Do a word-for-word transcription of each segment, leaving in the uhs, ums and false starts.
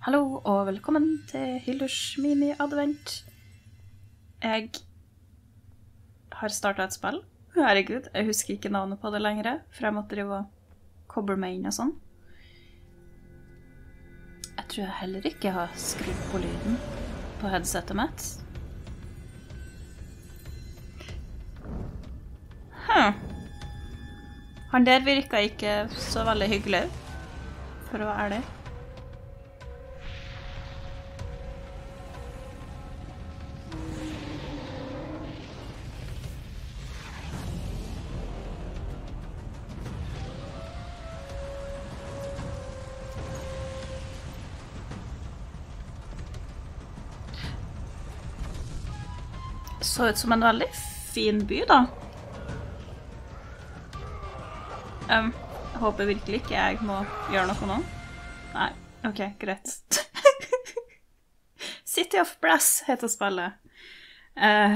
Hallo og velkommen til Hildurs mini-advent. Jeg har startet et spill. Herregud, jeg husker ikke navnet på det lenger, for jeg måtte drive og koble meg inn og sånn. Jeg tror jeg heller ikke har skrudd på lyden på headsetet mitt. Hm. Han der virket ikke så veldig hyggelig, for å være ærlig. Så ut som en veldig fin by, da. Um, jeg håper virkelig ikke jeg må gjøre noe nå. Nei, ok, greit. City of Brass heter spillet. Uh,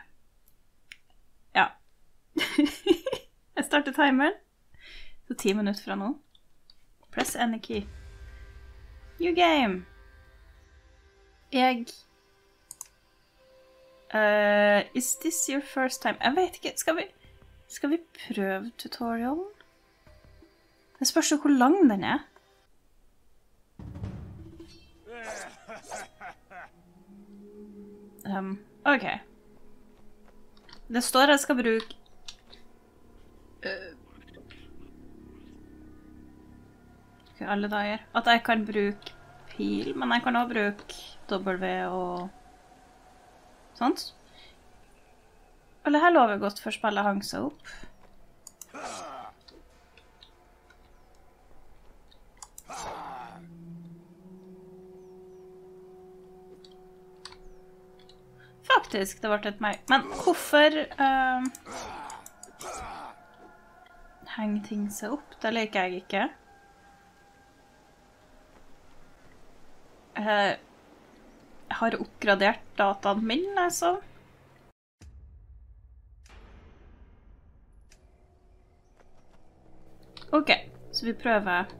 ja. Jeg starter timeren. Så ti minutter fra nå. Press any key. New game. Jeg... Uh, is this your first time? Jeg vet ikke, skal vi, skal vi prøve tutorialen? Det spørs jo hvor lang den er. Um, ok. Det står jeg skal bruke... Uh, ok, alle dager. At jeg kan bruke pil, men jeg kan også bruke W og... sånt. Og det her lover godt for spillet hang seg opp. Faktisk, det ble et meg. Men hvorfor uh, henger ting seg opp? Det liker jeg ikke. Uh, Jeg har oppgradert dataen min, altså. Ok, så vi prøver.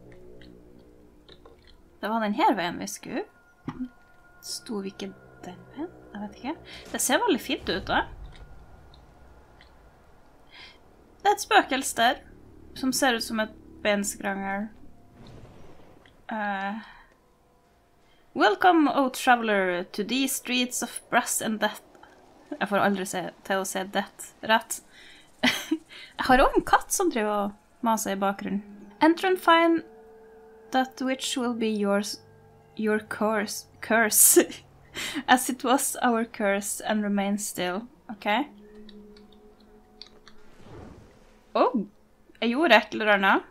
Det var den her veien vi skulle. Stod vi ikke den veien? Jeg vet ikke. Det ser veldig fint ut, da. Det er et spøkelse der, som ser ut som et benskrangel. Uh... Welcome, O traveler, to these streets of brass and death. Jeg får aldri se, til å se death rett. Jeg har også en katt som driver og maser i bakgrunnen. Enter and find that which will be yours, your curse, curse, as it was our curse and remains still. Ok? Oh, jeg gjorde et eller annet.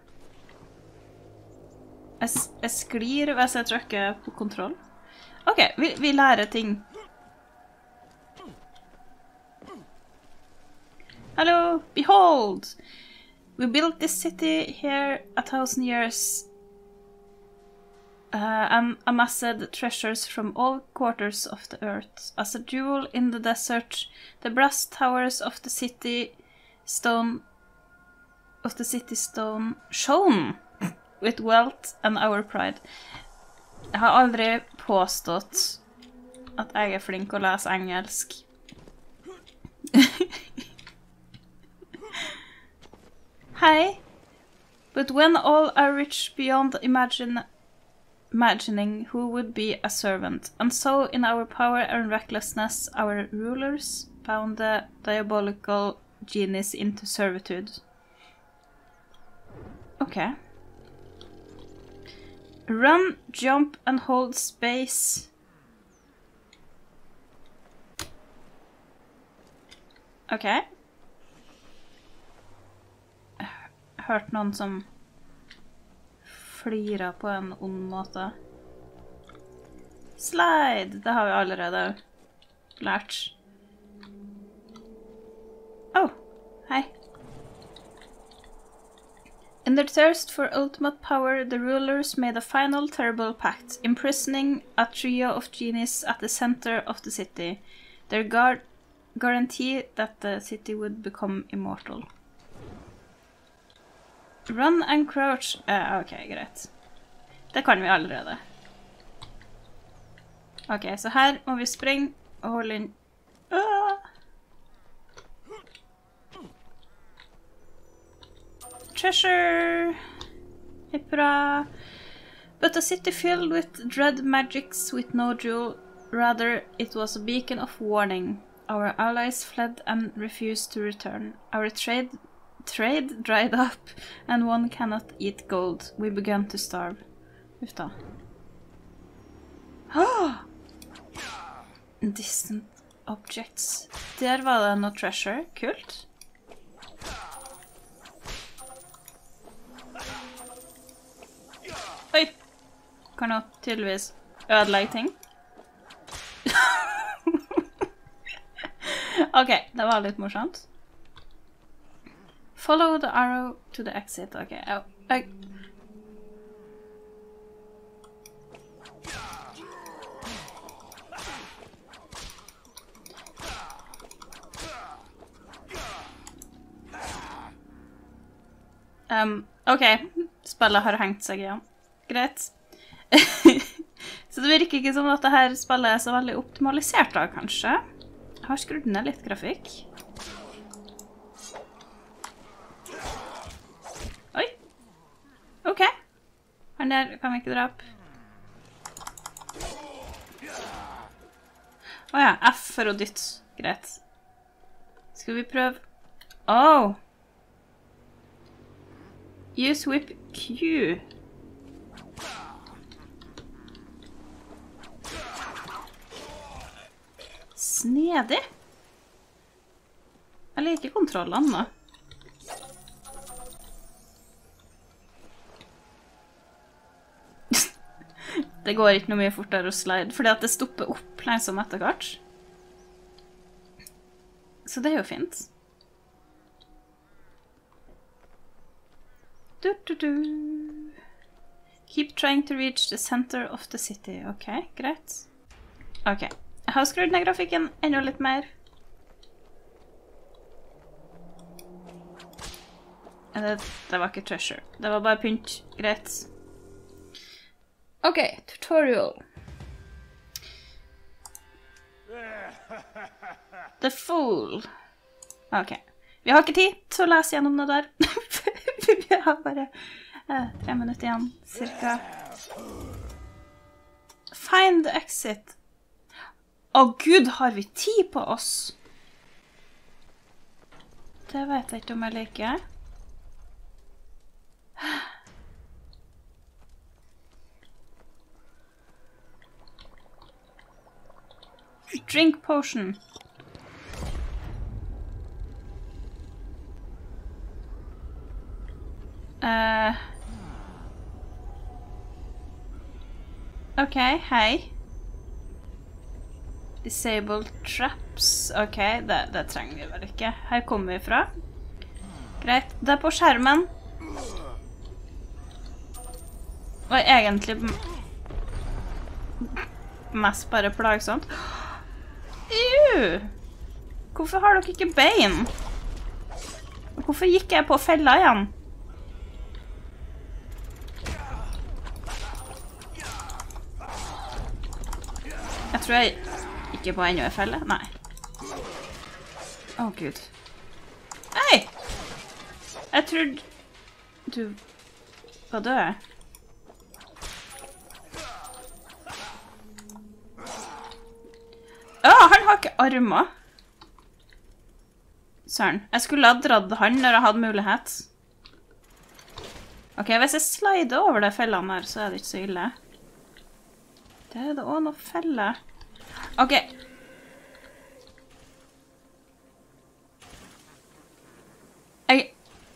Jeg, jeg sklir hvis jeg trykker på kontroll. Ok, vi, vi lærer ting. Hello, behold! We built this city here a thousand years uh, and amassed treasures from all quarters of the earth. As a jewel in the desert, the brass towers of the city stone of the city stone shone with wealth and our pride. Jeg har aldri påstått at jeg er flink å lese engelsk. Hei. But when all are rich beyond imagine, imagining who would be a servant, and so in our power and recklessness our rulers bound the diabolical genies into servitude. Okay. Run, jump, and hold space. Ok. Jeg hørte noen som flirer på en ond måte. Slide! Det har vi allerede lært. Oh, hei. In their thirst for ultimate power, the rulers made a final terrible pact, imprisoning a trio of genies at the center of the city. Their guard guarantee that the city would become immortal. Run and crouch. Uh, ok, greit. Det kan vi allerede. Ok, så her må vi springe og holde inn. Ah! Treasure! Hippra! But a city filled with dread magics with no jewel. Rather, it was a beacon of warning. Our allies fled and refused to return. Our trade trade dried up, and one cannot eat gold. We began to starve. Uff da. Distant objects. Der var det noe treasure. Kult. Oi! Kan nå tydeligvis ødelegge ting. Ok, det var litt morsomt. Follow the arrow to the exit. Ok, jeg... jeg... Um, ok, spillet har hengt seg igjen. Greit. Så det virker ikke som at dette spillet er så veldig optimalisert da, kanskje. Jeg har skrudd ned litt grafikk. Oi. Ok. Han der kan vi ikke dra opp. Åja, F for å dytte. Greit. Skal vi prøve... Åh! Use whip Q. Snedig. Jeg liker kontrollene nå. Det går ikke noe mye fortere å slide, fordi at det stopper opp langsomt etter hvert. Så det er jo fint. Du, du, du. Keep trying to reach the center of the city. Ok, greit. Ok. Jeg har skrudd ned grafikken enda litt mer. Det, det var ikke treasure. Det var bare pynt. Greit. Ok, tutorial. The Fool. Ok. Vi har ikke tid til å lese gjennom det der. Vi har bare eh, tre minutter igjen, cirka. Find the exit. Å Gud, har vi tid på oss? Det vet jeg ikke om jeg liker. Drink potion. Uh, ok, hei. Disabled traps. Ok, det, det trenger vi vel ikke. Her kommer vi fra. Greit, det er på skjermen. Og egentlig mest bare plagsomt. Ew! Hvorfor har dere ikke bein? Hvorfor gikk jeg på fella igjen? Jeg tror jeg ikke på enda en felle. Nei. Å, Gud. Hei! Jeg trodde du var død. Å, han har ikke armer. Søren. Jeg skulle ha dratt han når jeg hadde mulighet. Ok, hvis jeg slider over de fellene her, så er det ikke så ille. Det er det også noe felle. Ok. Jeg...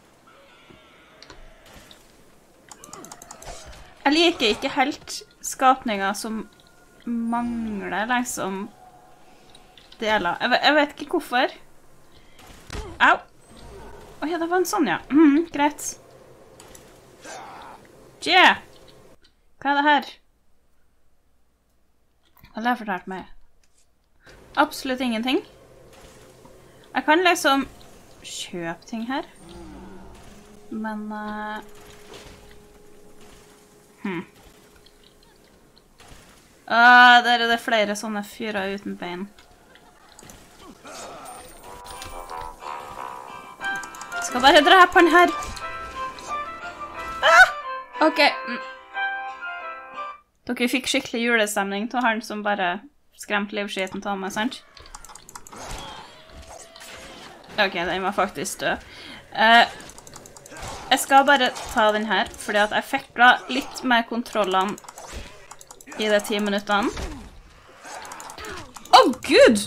Jeg liker ikke helt skapninger som mangler liksom deler. Jeg, jeg vet ikke hvorfor. Au! Åja, det var en sånn, ja. Mm, greit. Tje! Hva er det her? Hva har det fortalt meg? Absolutt ingenting. Jeg kan liksom kjøpe ting her. Men... Uh... Hmm. Ah, der er det flere sånne fyrer uten bein. Jeg skal bare drepe han her. Ah! Ok. Mm. Dere fikk skikkelig julestemning til han som bare skremte livskiten til meg, sant? Ok, den var faktisk død. Uh, jeg skal bare ta den her, fordi at jeg fikk da litt mer kontrollene i de ti minuttene. Å, oh, Gud!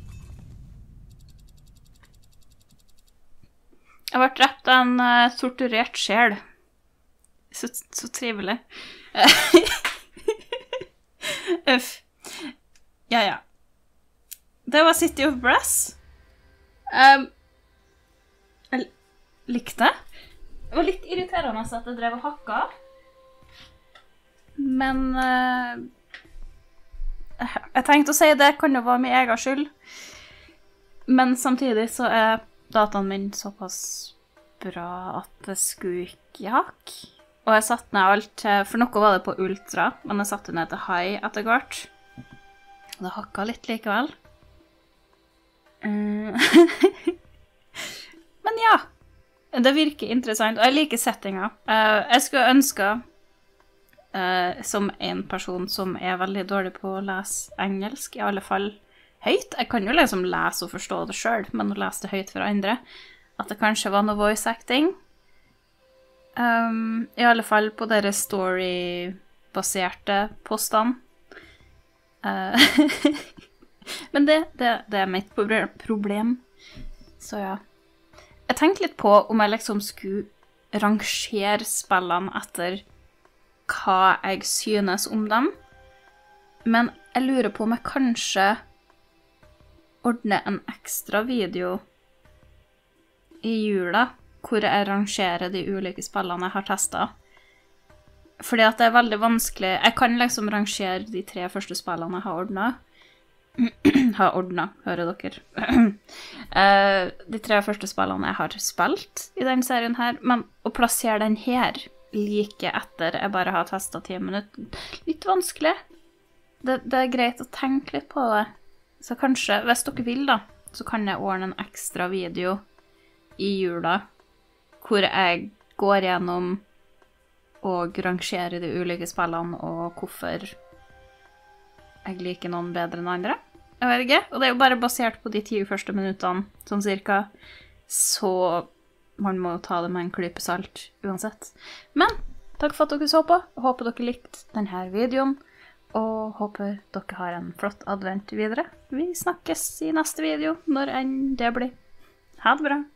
Jeg ble drept av en uh, torturert sjel. Så, så trivelig. Uff. Ja, ja. Det var City of Brass. Um, jeg likte det. Det var litt irriterende at jeg drev og hakka. Men uh, jeg tenkte å si det kan jo være min egen skyld. Men samtidig så er dataen min såpass bra at det skulle ikke hakke. Og jeg satt ned alt til, for noe var det på ultra, men jeg satte ned til high etter hvert. Det hakket litt likevel. Uh, men ja, det virker interessant, og jeg liker settinga. Uh, jeg skulle ønske, uh, som en person som er veldig dårlig på å lese engelsk, i alle fall høyt. Jeg kan jo liksom lese og forstå det selv, men å lese det høyt for andre, at det kanskje var noe voice acting. Um, I alle fall på dere story-baserte postene. Uh, men det, det, det er mitt problem. Så ja. Jeg tenkte litt på om jeg liksom skulle rangere spillene etter hva jeg synes om dem. Men jeg lurer på om jeg kanskje ordner en ekstra video i jula, hvor jeg rangerer de ulike spillene jeg har testet. Fordi at det er veldig vanskelig. Jeg kan liksom rangere de tre første spillene jeg har ordnet. har ordnet, hører dere. uh, de tre første spillene jeg har spilt i den serien her, men å plassere den her like etter jeg bare har testet ti minutter, litt vanskelig. Det, det er greit å tenke litt på det. Så kanskje, hvis dere vil da, så kan jeg ordne en ekstra video i jula, hvor jeg går gjennom og rangerer de ulike spillene, og hvorfor jeg liker noen bedre enn andre. Jeg vet ikke, og det er jo bare basert på de ti første minuttene, sånn cirka, så man må jo ta det med en klype salt uansett. Men, takk for at dere så på, jeg håper dere likte denne videoen, og håper dere har en flott advent videre. Vi snakkes i neste video, når enn det blir. Ha det bra!